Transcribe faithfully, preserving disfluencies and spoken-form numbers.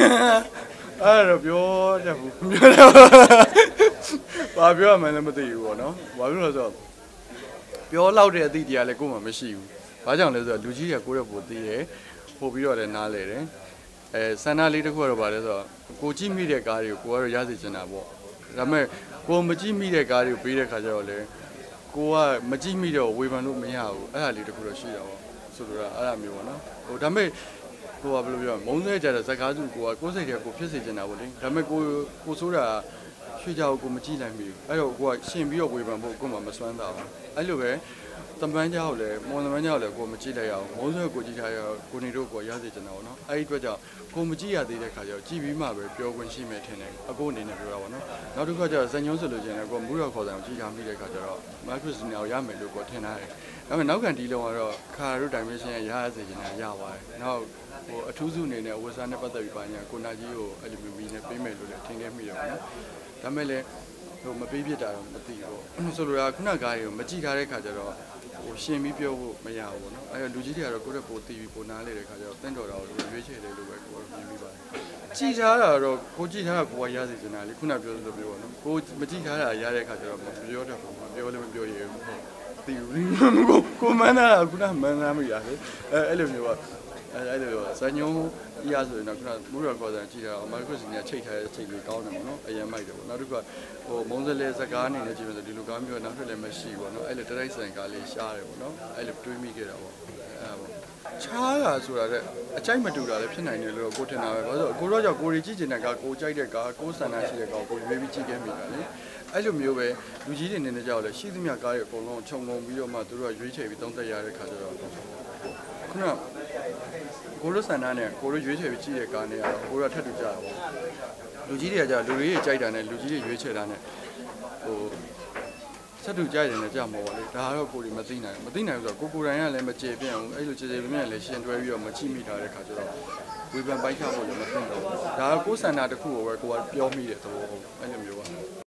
အဲ့တော့ပြောတတ်ဘူးပြောတယ်ဘာပြောမှလည်းမသိဘူးပေါ့နော်ဘာဖြစ်လို့လဲဆိုတော့ပြောလောက်တဲ့အသည့်တရားလည်းကိုယ်မှမရှိဘူးဘာကြောင့်လဲဆိုတော့လူကြီးတွေကကိုယ့်ရဲ့ပိုသိတယ်ပို့ပြီးတော့လည်းနားလဲတယ်အဲဆန္ဒလေးတစ်ခုကတော့ဗါလဲဆိုတော့ကိုကြည့်မိတဲ့ကားတွေကိုကိုကတော့ရစေချင်တာပေါ့ဒါပေမဲ့ကိုမကြည့်မိတဲ့ကားတွေကိုပေးတဲ့ခါကျတော့လေကိုကမကြည့်မိတော့ဝေဖန်လို့မရဘူးအဲ့ဒါလေးတစ်ခုတော့ရှိတာပေါ့ဆိုလိုတာအဲ့ဒါမျိုးပေါ့နော်ဟိုဒါပေမဲ့ကိုကဘယ်လိုပြောမုံဆွဲကြတဲ့ဇက်ကားစုကိုကကိုယ်စိတ်တွေကကိုဖြစ်စေချင်တာပေါ့လေဒါပေမဲ့ကိုကိုဆိုးတာရွှေကြောက်ကိုမကြည့်နိုင်ဘူးအဲ့တော့ကိုကရှင်ပြီးတော့ဝေဖန်ဖို့ကိုမှမစွမ်းတာဘူးအဲ့လိုပဲတမန်ကြောက်လည်းမွန်တမန်ကြောက်လည်းကိုမကြည့်လိုက်ရအောင်မုံဆွဲကိုကြည့်ထားရကိုနေတို့ကိုရစေချင်တာပေါ့နော်အဲ့ဒီအတွက်ကြောင့်ကိုမကြည့်ရသေးတဲ့ခါကျတော့ကြည့်ပြီးမှပဲပြောခွင့်ရှိမယ်ထင်တယ်အကိုအနေနဲ့ပြောတာပေါ့နော်နောက်တစ်ခါကျတော့ဇန်ညုံးဆိုလို့ကျင်လည်းကိုမူရခေါ်တယ်ကြည့်ထားမိတဲ့ခါကျတော့မာခရစ်စနီယာကိုရမယ်လို့ကိုထင်ထားတယ်ဒါပေမဲ့နောက်ကန်ဒီလုံးကတော့ခါတို့ dimension ရရစေချင်တာရပါတယ်နောက်ဟိုအထူးစုအနေနဲ့ဝက်စားနဲ့ပတ်သက်ပြီးပါညာကိုနာကြီးကိုအဲ့လိုမျိုးမီနဲ့ပေးမယ်လို့လည်းထင်ခဲ့မိတယ်ပေါ့နော်ဒါမဲ့လည်းဟိုမပေးပြတာတော့မသိဘူးဆိုလိုတာခုနကားတွေကိုမကြည့်ထားတဲ့ခါကျတော့ဟိုရှင်ပြီးပြောဖို့မရဘူးပေါ့နော်အဲ့တော့လူကြီးတွေကတော့ကိုယ့်ရဲ့ပိုတီးပြီးပိုနားလေတဲ့ခါကျတော့တင့်တော်တာကိုရွေးချယ်တယ်လို့ပဲကိုယ်မြင်မိပါတယ်ကြည့်ထားတာတော့ကိုကြည့်ထားတာကိုကရစေချင်တာလေခုနပြောသလိုမျိုးပေါ့နော်ကိုမကြည့်ထားတာရတဲ့ခါကျတော့မပြောတတ်ဘူးပြောလည်းမပြောရဘူးဟုတ်တီးဘူးကိုကိုမန်းတာခုနမန်းသားမိတာလေအဲအဲ့လိုမျိုးကအဲအဲ့လိုဇန်ညုံးရဆိုရင်တော့ခုနမူရခေါ်တယ်ကြည့်တာမာခရစ်စနီယာချိတ်ထားတဲ့ချိတ်လေးကောင်းတယ်ပေါ့နော်အရင်မိုက်တယ်ပေါ့နောက်တစ်ခါဟိုမုံစလဲစကားအနေနဲ့ကြည့်မယ်ဆိုဒီလိုကားမျိုးနောက်ထပ်လည်းမရှိဘူးပေါ့နော်အဲ့လိုတရိုက်ဆိုင်ကားလေးရှားတယ်ပေါ့နော်အဲ့လိုတွေးမိခဲ့တာပေါ့အဲ့ပေါ့ချားတာဆိုတာတဲ့အကြိုက်မတူတာလည်းဖြစ်နိုင်တယ်လို့ကိုထင်တာပဲဘာလို့ကိုတော့ကြောင့်ကိုရီကြည့်ကျင်တဲ့ကားကိုကြိုက်တဲ့ကားကိုစန္ဒရှိတဲ့ကားကိုရွေးပြီးကြည့်ခဲ့မိတာလေအဲ့လိုမျိုးပဲလူကြီးတွေနေနေကြောက်လဲရှိသမျှကားတွေအကုန်လုံးခြုံငုံပြီးတော့မှသူတို့ကရွေးချယ်ပြီးသုံးသက်ရတဲ့ခါကျတော့ခုနကိုလိုစန္ဒနဲ့ကိုလိုရွေးချယ်ပြီးကြည့်တဲ့ကားနဲ့ကတော့ကိုလိုထပ်တူကြတာပေါ့လူကြီးတွေကကြာလူတွေကြိုက်တာနဲ့လူကြီးတွေရွေးချယ်တာနဲ့ဟိုဆက်တူကြိုက်တယ်နဲ့ကြာမှာပေါ့လေဒါကတော့ကိုယ်တွေမသိနိုင်ဘူးမသိနိုင်ဘူးဆိုတော့ကိုကိုယ်တိုင်ကလည်းမကြေပြန့်ဘူးအဲ့လိုကြေကြေပြန့်ပြန့်လည်းရှင်တွဲပြီးတော့မချိမိထားတဲ့ခါကျတော့ဝေဖန်ပိုက်ချဖို့လည်းမသိတော့ဘူးဒါကကိုယ်စန္ဒတစ်ခုကိုပဲကိုကပြောမိတဲ့သဘောအဲ့လိုမျိုးပါ